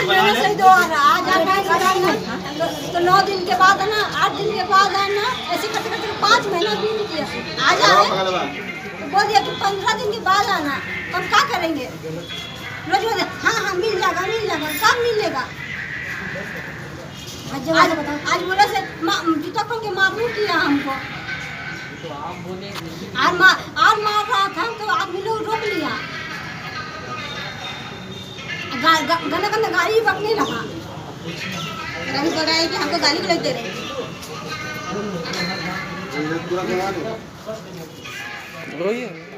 बोला सही दो आज तो 9 दिन के बाद है ना, 8 दिन के बाद है ना, ऐसे करते करते 5 महीना बीत गया। आ जाए तो बोल दिया कि 15 दिन के बाद आना। हम क्या करेंगे? रोज बोलते हाँ मिल जाएगा, कब मिलेगा? आज बोले से जूता खोल के मारू किया हमको, और मार रहा था तो आदमी लोग रोक लिया। गंदा गाड़ी बकने लगा, रवि बोल रहा है कि हमको गाली गलौज दे रहे हैं।